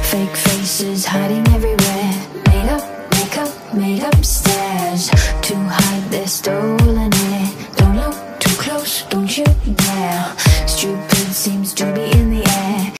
Fake faces hiding everywhere. Made up, makeup, made up stares to hide their stolen air. Don't look too close, don't you dare. Stupid seems to be in the air.